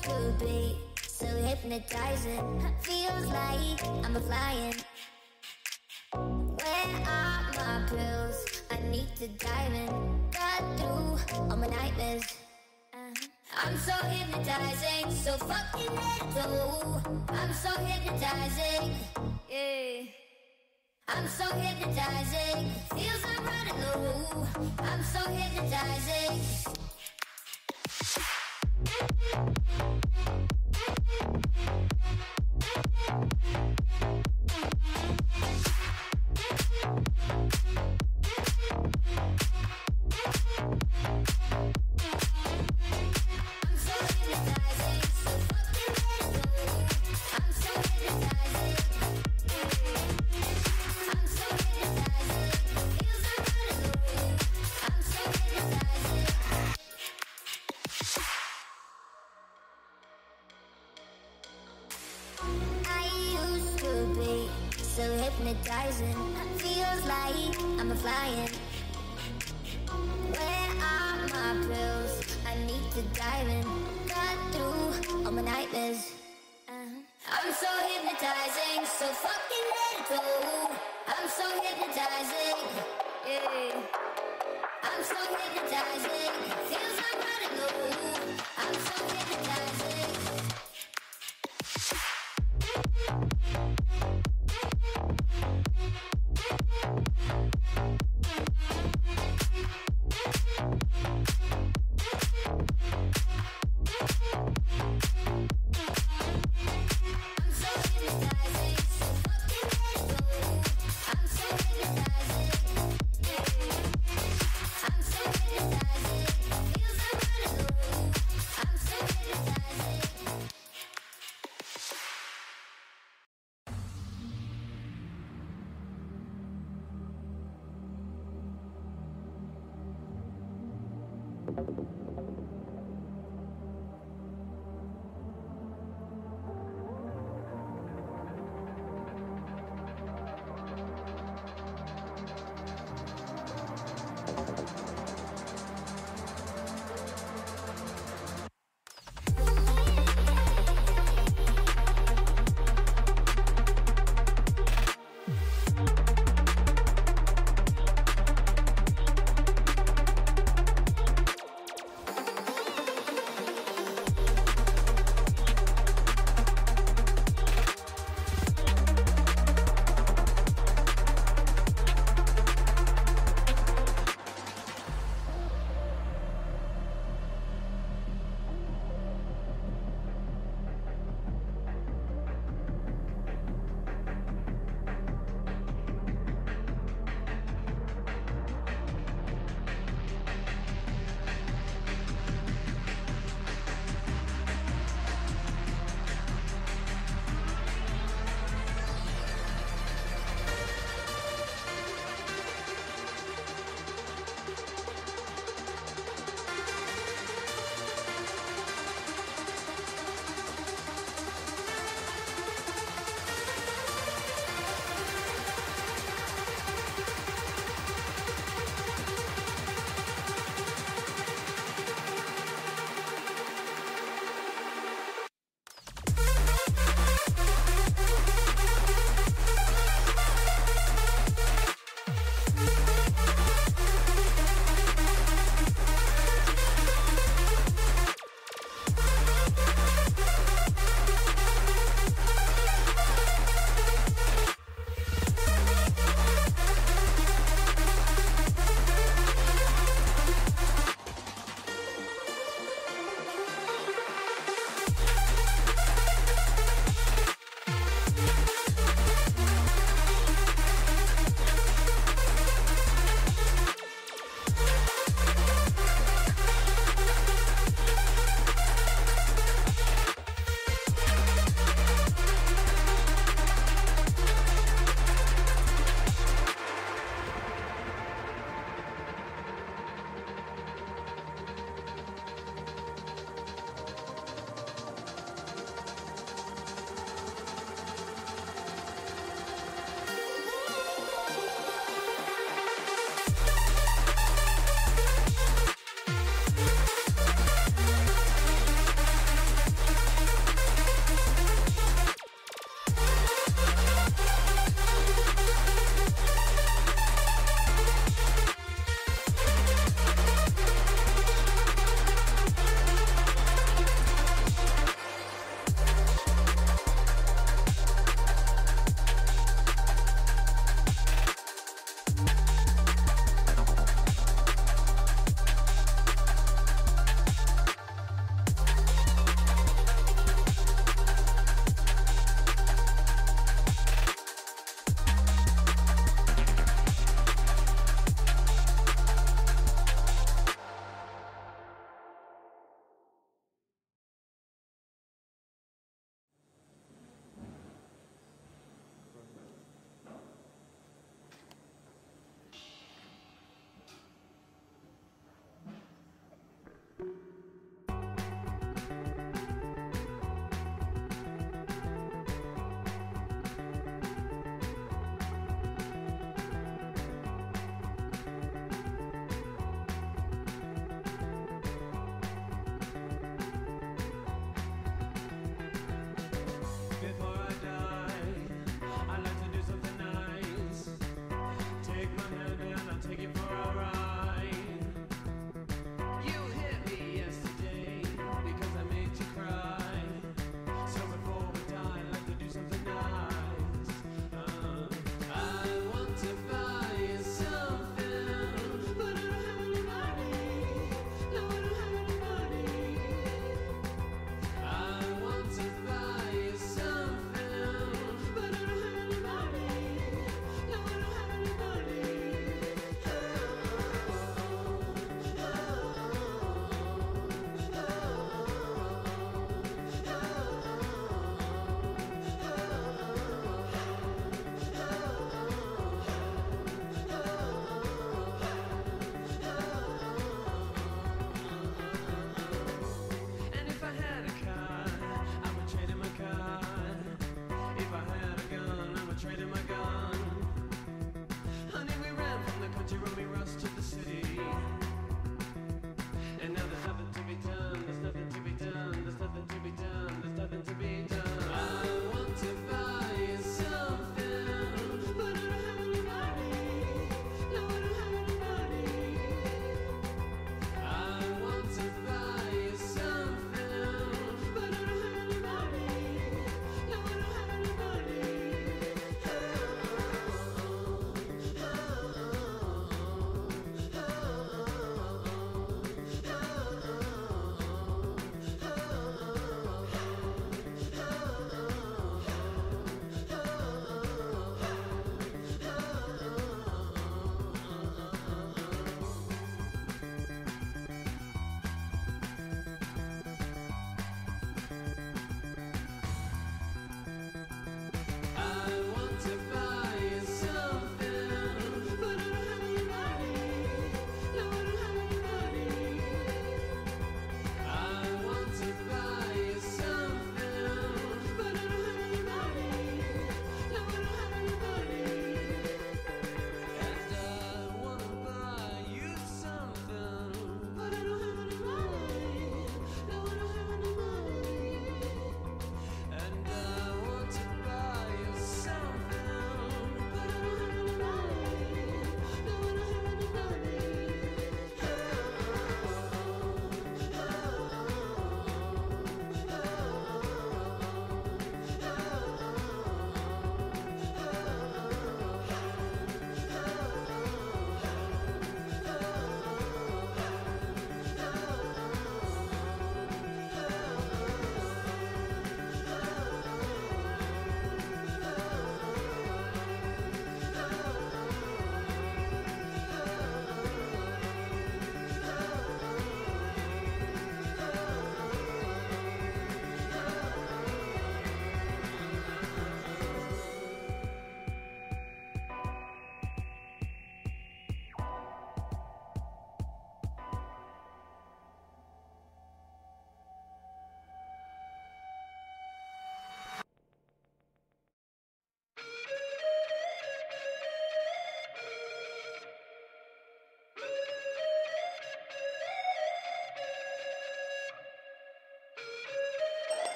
used to be so hypnotizing. Feels like I'm a flying. Where are my pills? I need to dive in. Got through all my nightmares. I'm so hypnotizing, so fucking little. I'm so hypnotizing, yeah. I'm so hypnotizing, feels like running low. I'm so hypnotizing. So hypnotizing, feels like I'm a flying. Where are my pills? I need to dive in. Got through all my nightmares. I'm so hypnotizing, so fucking little. I'm so hypnotizing, yeah. I'm so hypnotizing, feels like running low. I'm so hypnotizing. Feels like running low. I'm so hypnotizing.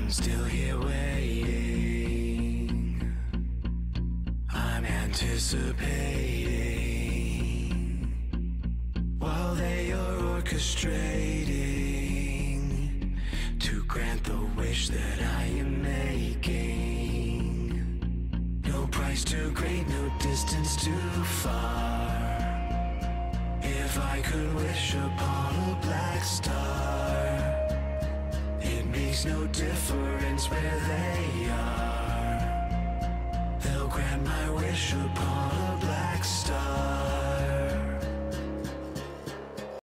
still here waiting. I'm anticipating while they are orchestrating to grant the wish that I am making. No price too great, no distance too far. If I could wish upon a black star, it makes no difference where they are. They'll grant my wish upon